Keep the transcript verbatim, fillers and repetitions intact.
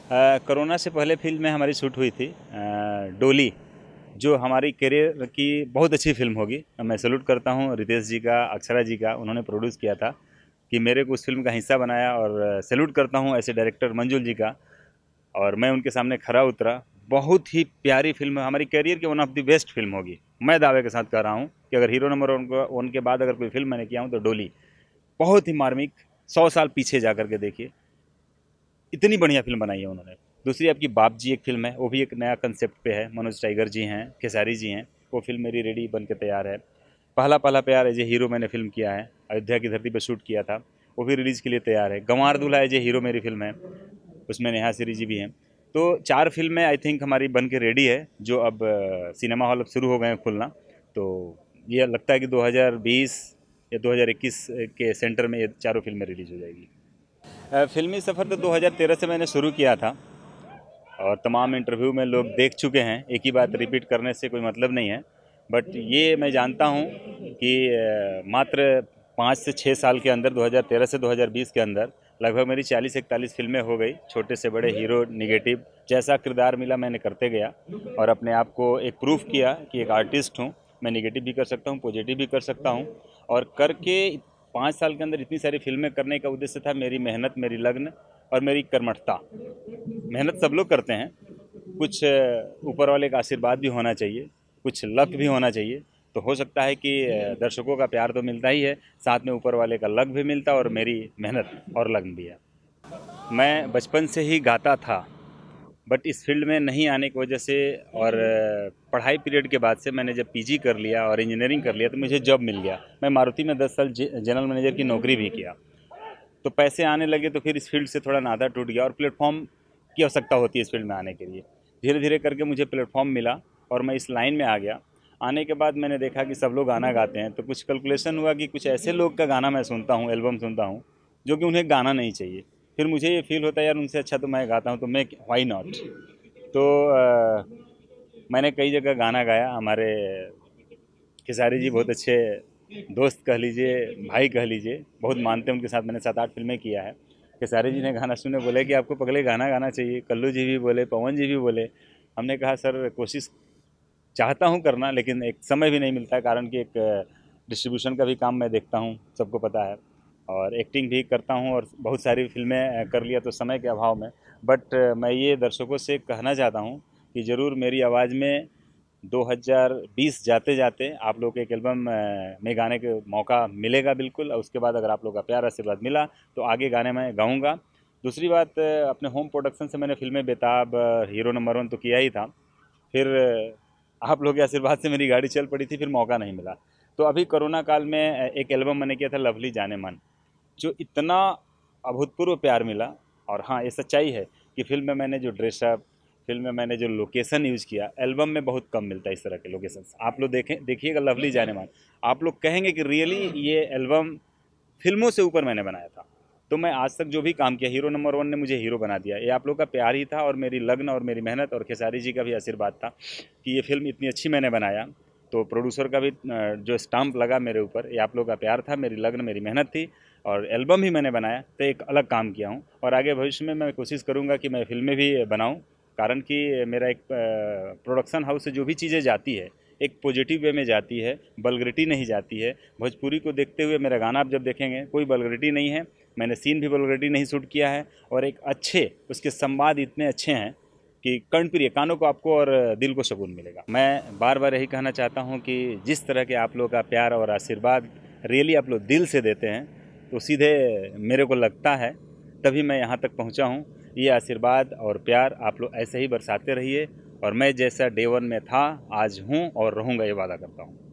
अ, corona से पहले film में हमारी शूट हुई थी अ, डोली, जो हमारी करियर की बहुत अच्छी फ़िल्म होगी। मैं सैल्यूट करता हूँ रितेश जी का, अक्षरा जी का, उन्होंने प्रोड्यूस किया था कि मेरे को उस फ़िल्म का हिस्सा बनाया और सैल्यूट करता हूँ ऐसे डायरेक्टर मंजुल जी का। और मैं उनके सामने खरा उतरा। बहुत ही प्यारी फ़िल्म है, हमारी करियर की one of the best film होगी। मैं दावे के साथ कह रहा हूँ कि अगर हीरो नंबर वन को वन के बाद अगर कोई फ़िल्म मैंने किया हूँ तो डोली। बहुत ही मार्मिक, सौ साल पीछे जा कर के देखिए, इतनी बढ़िया फ़िल्म बनाई है उन्होंने। दूसरी आपकी बाप जी एक फ़िल्म है, वो भी एक नया कंसेप्ट पे है। मनोज टाइगर जी हैं, खेसारी जी हैं, वो फ़िल्म मेरी रेडी बन के तैयार है। पहला पहला प्यार एज ए हीरो मैंने फ़िल्म किया है, अयोध्या की धरती पर शूट किया था, वो भी रिलीज़ के लिए तैयार है। गंवार दूल्हा एज ए हीरो मेरी फ़िल्म है, उसमें नेहा श्री जी भी हैं। तो चार फ़िल्में आई थिंक हमारी बन के रेडी है, जो अब सिनेमा हॉल अब शुरू हो गए हैं खुलना। तो ये लगता है कि दो हज़ार बीस या दो हज़ार इक्कीस के सेंटर में ये चारों फिल्में रिलीज़ हो जाएगी। अ, फिल्मी सफ़र तो दो हज़ार तेरह से मैंने शुरू किया था और तमाम इंटरव्यू में लोग देख चुके हैं। एक ही बात रिपीट करने से कोई मतलब नहीं है, बट ये मैं जानता हूँ कि अ, मात्र पाँच से छः साल के अंदर, दो हज़ार तेरह से दो हज़ार बीस के अंदर लगभग मेरी चालीस इकतालीस फिल्में हो गई। छोटे से बड़े हीरो, निगेटिव, जैसा किरदार मिला मैंने करते गया और अपने आप को एक प्रूफ किया कि एक आर्टिस्ट हूँ। मैं निगेटिव भी कर सकता हूँ, पॉजिटिव भी कर सकता हूँ। और करके पाँच साल के अंदर इतनी सारी फिल्में करने का उद्देश्य था मेरी मेहनत, मेरी लगन और मेरी कर्मठता। मेहनत सब लोग करते हैं, कुछ ऊपर वाले का आशीर्वाद भी होना चाहिए, कुछ लक भी होना चाहिए। तो हो सकता है कि दर्शकों का प्यार तो मिलता ही है, साथ में ऊपर वाले का लक भी मिलता और मेरी मेहनत और लगन भी है। मैं बचपन से ही गाता था, बट इस फील्ड में नहीं आने की वजह से और पढ़ाई पीरियड के बाद से मैंने जब पीजी कर लिया और इंजीनियरिंग कर लिया तो मुझे जॉब मिल गया। मैं मारुति में दस साल जनरल मैनेजर की नौकरी भी किया। तो पैसे आने लगे तो फिर इस फील्ड से थोड़ा नाता टूट गया और प्लेटफॉर्म की आवश्यकता होती है इस फील्ड में आने के लिए। धीरे धीरे करके मुझे प्लेटफॉर्म मिला और मैं इस लाइन में आ गया। आने के बाद मैंने देखा कि सब लोग गाना गाते हैं, तो कुछ कैलकुलेशन हुआ कि कुछ ऐसे लोग का गाना मैं सुनता हूँ, एल्बम सुनता हूँ, जो कि उन्हें गाना नहीं चाहिए। फिर मुझे ये फील होता है यार उनसे अच्छा तो मैं गाता हूँ, तो मैं व्हाई नॉट। तो आ, मैंने कई जगह गाना गाया। हमारे खेसारी जी बहुत अच्छे दोस्त कह लीजिए, भाई कह लीजिए, बहुत मानते हैं उनके साथ मैंने सात आठ फिल्में किया है। खेसारी जी ने गाना सुने, बोले कि आपको पगले गाना गाना चाहिए। कल्लू जी भी बोले, पवन जी भी बोले। हमने कहा सर कोशिश चाहता हूँ करना, लेकिन एक समय भी नहीं मिलता है, कारण कि एक डिस्ट्रीब्यूशन का भी काम मैं देखता हूँ, सबको पता है, और एक्टिंग भी करता हूँ और बहुत सारी फिल्में कर लिया तो समय के अभाव में। बट मैं ये दर्शकों से कहना चाहता हूँ कि ज़रूर मेरी आवाज़ में दो हज़ार बीस जाते जाते आप लोग को एक एल्बम में गाने का मौका मिलेगा बिल्कुल। और उसके बाद अगर आप लोग का प्यार आशीर्वाद मिला तो आगे गाने मैं गाऊंगा। दूसरी बात, अपने होम प्रोडक्शन से मैंने फिल्में बेताब, हीरो नंबर वन तो किया ही था। फिर आप लोग के आशीर्वाद से मेरी गाड़ी चल पड़ी थी, फिर मौका नहीं मिला। तो अभी कोरोना काल में एक एल्बम मैंने किया था, लवली जाने मन, जो इतना अभूतपूर्व प्यार मिला। और हाँ, ये सच्चाई है कि फिल्म में मैंने जो ड्रेसअप, फिल्म में मैंने जो लोकेशन यूज़ किया, एल्बम में बहुत कम मिलता है इस तरह के लोकेशन। आप लोग देखें, देखिएगा लवली जाने मन, आप लोग कहेंगे कि रियली ये एल्बम फिल्मों से ऊपर मैंने बनाया था। तो मैं आज तक जो भी काम किया, हीरो नंबर वन ने मुझे हीरो बना दिया। ये आप लोग का प्यार ही था और मेरी लगन और मेरी मेहनत और खेसारी जी का भी आशीर्वाद था कि ये फिल्म इतनी अच्छी मैंने बनाया। तो प्रोड्यूसर का भी जो स्टाम्प लगा मेरे ऊपर, ये आप लोग का प्यार था, मेरी लगन, मेरी मेहनत थी। और एल्बम भी मैंने बनाया, तो एक अलग काम किया हूँ। और आगे भविष्य में मैं कोशिश करूँगा कि मैं फिल्में भी बनाऊँ, कारण कि मेरा एक प्रोडक्शन हाउस से जो भी चीज़ें जाती है एक पॉजिटिव वे में जाती है, वल्गरिटी नहीं जाती है। भोजपुरी को देखते हुए मेरा गाना आप जब देखेंगे, कोई वल्गरिटी नहीं है, मैंने सीन भी वल्गरिटी नहीं शूट किया है। और एक अच्छे उसके संवाद इतने अच्छे हैं कि कर्णप्रिय, कानों को आपको और दिल को सुकून मिलेगा। मैं बार बार यही कहना चाहता हूँ कि जिस तरह के आप लोग का प्यार और आशीर्वाद रियली आप लोग दिल से देते हैं, तो सीधे मेरे को लगता है तभी मैं यहाँ तक पहुँचा हूँ। ये आशीर्वाद और प्यार आप लोग ऐसे ही बरसाते रहिए और मैं जैसा डे वन में था आज हूँ और रहूँगा, ये वादा करता हूँ।